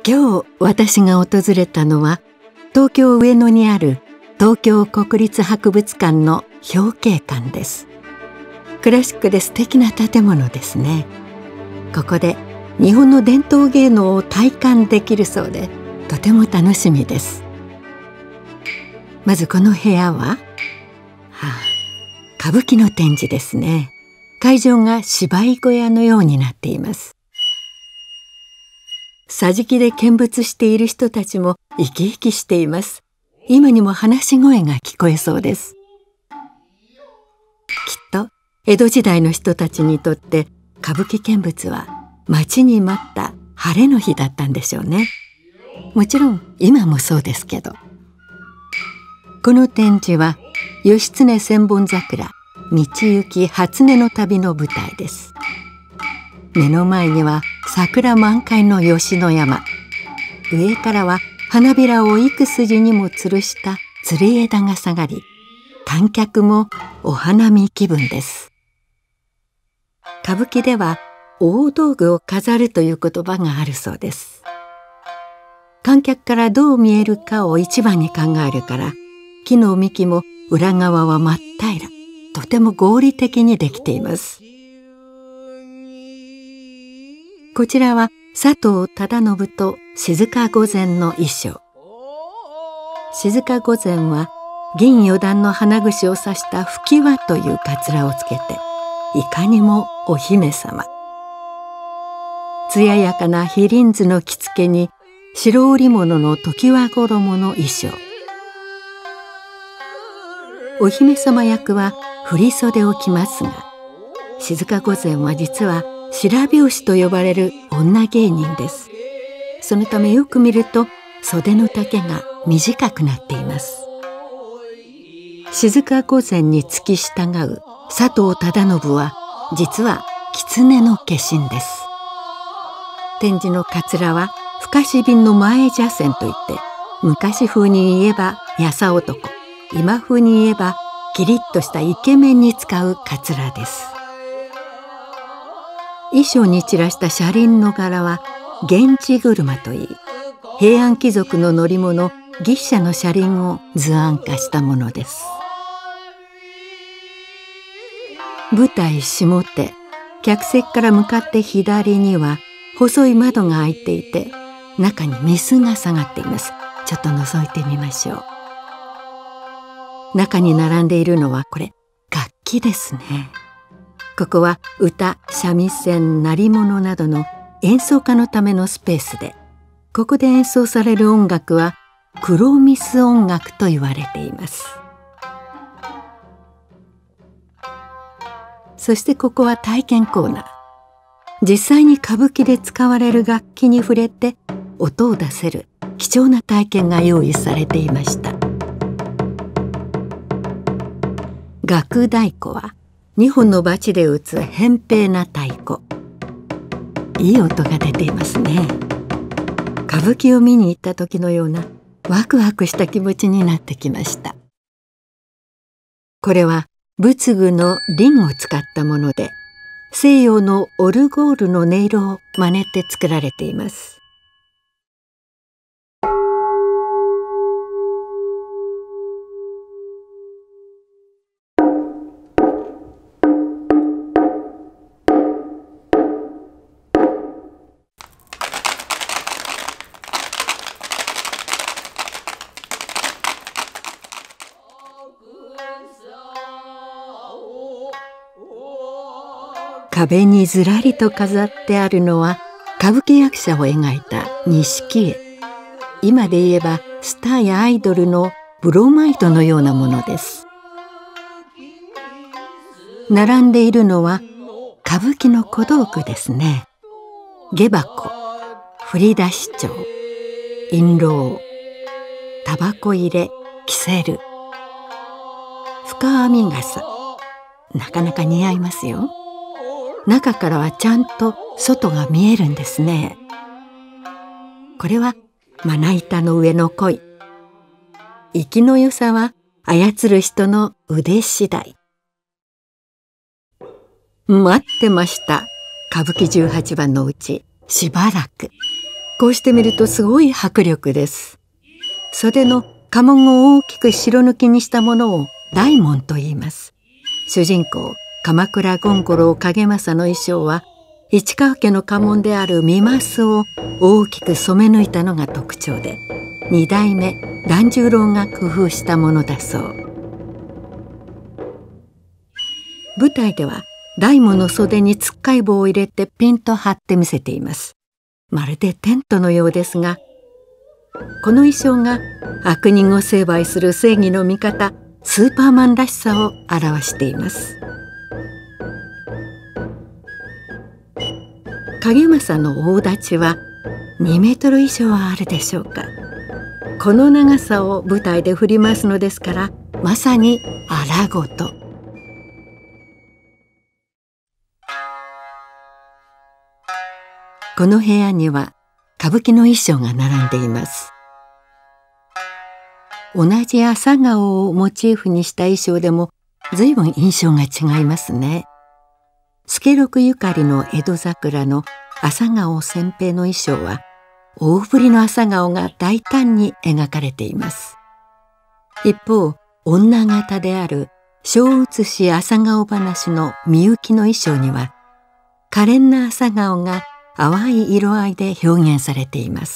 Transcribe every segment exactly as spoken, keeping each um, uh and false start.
今日私が訪れたのは東京上野にある東京国立博物館の表慶館です。クラシックで素敵な建物ですね。ここで日本の伝統芸能を体感できるそうでとても楽しみです。まずこの部屋は、はあ、歌舞伎の展示ですね。会場が芝居小屋のようになっています。桟敷で見物している人たちも生き生きしています。今にも話し声が聞こえそうです。きっと江戸時代の人たちにとって歌舞伎見物は待ちに待った晴れの日だったんでしょうね。もちろん今もそうですけど。この展示は義経千本桜道行き初音の旅の舞台です。目の前には桜満開の吉野山、上からは花びらを幾筋にも吊るした吊り枝が下がり、観客もお花見気分です。歌舞伎では大道具を飾るという言葉があるそうです。観客からどう見えるかを一番に考えるから、木の幹も裏側は真っ平ら、とても合理的にできています。こちらは佐藤忠信と静御前の衣装。静御前は銀四段の花串を刺した吹輪というかつらをつけて、いかにもお姫様。艶やかな飛輪図の着付けに白織物の常盤衣の衣装。お姫様役は振袖を着ますが、静御前は実は白拍子と呼ばれる女芸人です。そのためよく見ると袖の丈が短くなっています。静御前に付き従う佐藤忠信は実は狐の化身です。展示のかつらはふかし瓶の前茶筅といって、昔風に言えばやさ男、今風に言えばキリッとしたイケメンに使うかつらです。衣装に散らした車輪の柄は源氏車といい、平安貴族の乗り物牛車の車輪を図案化したものです。舞台下手、客席から向かって左には細い窓が開いていて、中に御簾が下がっています。ちょっと覗いてみましょう。中に並んでいるのはこれ楽器ですね。ここは歌、三味線、鳴り物などの演奏家のためのスペースで、ここで演奏される音楽は黒御簾音楽と言われています。そしてここは体験コーナー。実際に歌舞伎で使われる楽器に触れて音を出せる貴重な体験が用意されていました。楽太鼓はにほんのバチで打つ扁平な太鼓。いい音が出ていますね。歌舞伎を見に行った時のようなワクワクした気持ちになってきました。これは仏具の鈴を使ったもので、西洋のオルゴールの音色を真似て作られています。壁にずらりと飾ってあるのは歌舞伎役者を描いた錦絵。今で言えばスターやアイドルのブロマイドのようなものです。並んでいるのは歌舞伎の小道具ですね。下箱、振り出し帳、印籠、タバコ入れ、キセル、深編み笠、なかなか似合いますよ。中からはちゃんと外が見えるんですね。これはまな板の上の鯉。生きの良さは操る人の腕次第。待ってました。歌舞伎じゅうはちばんのうちしばらく。 こうして見るとすごい迫力です。袖の家紋を大きく白抜きにしたものを大紋と言います。主人公鎌倉権五郎景政の衣装は市川家の家紋である御枡を大きく染め抜いたのが特徴で、二代目團十郎が工夫したものだそう。舞台では大紋の袖につっかい棒を入れてピンと張って見せています。まるでテントのようですが、この衣装が悪人を成敗する正義の味方スーパーマンらしさを表しています。景政の大太刀はにメートル以上はあるでしょうか。この長さを舞台で振り回すのですから、まさに荒ごと。この部屋には歌舞伎の衣装が並んでいます。同じ朝顔をモチーフにした衣装でも随分印象が違いますね。助六ゆかりの江戸桜の朝顔千平の衣装は大ぶりの朝顔が大胆に描かれています。一方、女形である小写し朝顔話のみゆきの衣装には可憐な朝顔が淡い色合いで表現されています。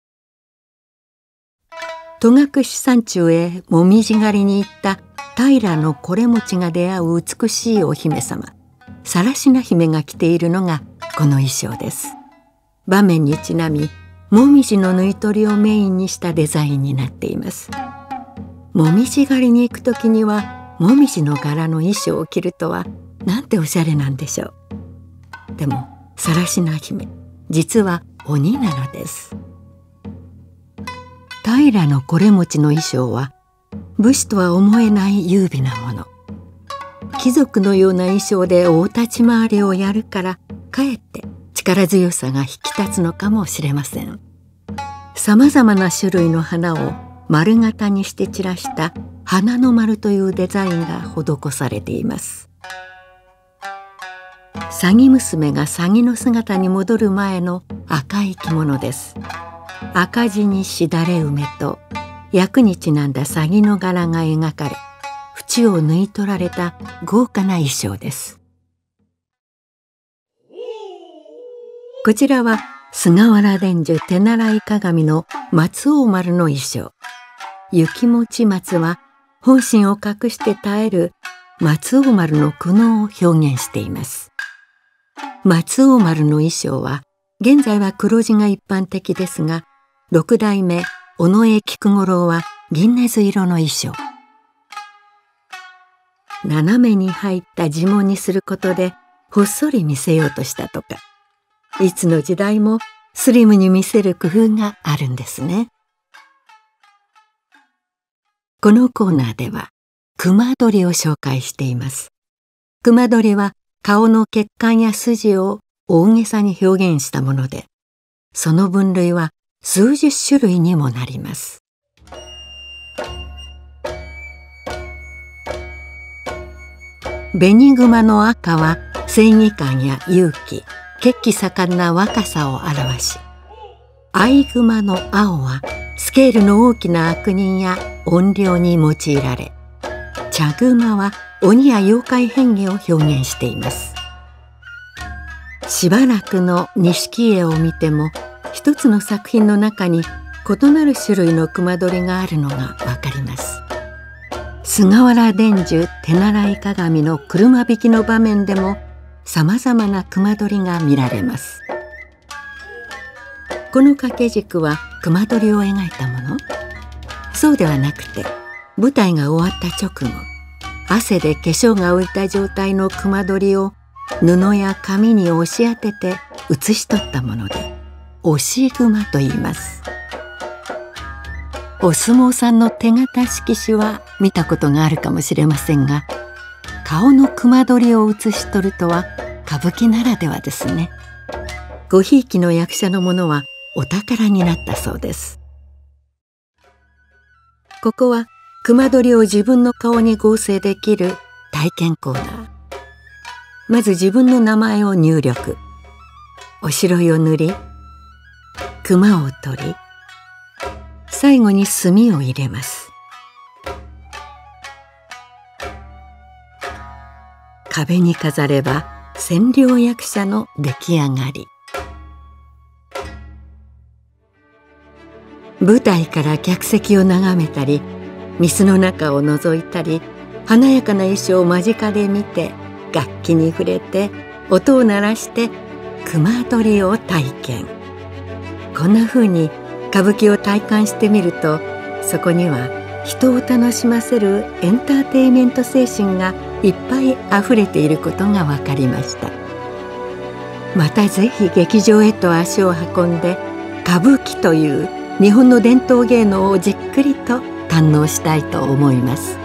戸隠山中へもみじ狩りに行った平の惟持が出会う美しいお姫様更科姫が着ているのがこの衣装です。場面にちなみもみじの縫い取りをメインにしたデザインになっています。もみじ狩りに行く時にはもみじの柄の衣装を着るとはなんておしゃれなんでしょう。でも更科姫、実は鬼なのです。平の惟持の衣装は武士とは思えない優美なもの。貴族のような衣装で大立ち回りをやるからかえって力強さが引き立つのかもしれません。さまざまな種類の花を丸型にして散らした花の丸というデザインが施されています。鷺娘が鷺の姿に戻る前の赤い着物です。赤地にしだれ梅と役にちなんだ鷺の柄が描かれ、縁を縫い取られた豪華な衣装です。こちらは菅原伝授手習い鏡の松王丸の衣装。雪持松は本心を隠して耐える松王丸の苦悩を表現しています。松王丸の衣装は現在は黒地が一般的ですが、六代目尾上菊五郎は銀禰色の衣装。斜めに入った地紋にすることでほっそり見せようとしたとか、いつの時代もスリムに見せる工夫があるんですね。このコーナーでは熊取を紹介しています。熊取は顔の血管や筋を大げさに表現したもので、その分類は数十種類にもなります。紅熊の赤は正義感や勇気、血気盛んな若さを表し、藍熊の青はスケールの大きな悪人や怨霊に用いられ、茶熊は鬼や妖怪変化を表現しています。しばらくの錦絵を見ても一つの作品の中に異なる種類の熊取があるのがわかります。菅原伝授手習い鏡の車引きの場面でもさまざまな熊取が見られます。この掛け軸は熊取を描いたもの？そうではなくて、舞台が終わった直後、汗で化粧が浮いた状態の熊取を布や紙に押し当てて写し取ったもので、押し熊と言います。お相撲さんの手形色紙は見たことがあるかもしれませんが、顔の熊取を写し取るとは歌舞伎ならではですね。ごひいきの役者のものはお宝になったそうです。ここは熊取を自分の顔に合成できる体験コーナー。まず自分の名前を入力、おしろいを塗り、 熊を取り、最後に墨を入れます。壁に飾れば千両役者の出来上がり。舞台から客席を眺めたり、水の中を覗いたり、華やかな衣装を間近で見て、楽器に触れて、音を鳴らして熊取りを体験。こんなふうに歌舞伎を体感してみると、そこには人を楽しませるエンターテインメント精神がいっぱいあふれていることが分かりました。またぜひ劇場へと足を運んで、歌舞伎という日本の伝統芸能をじっくりと堪能したいと思います。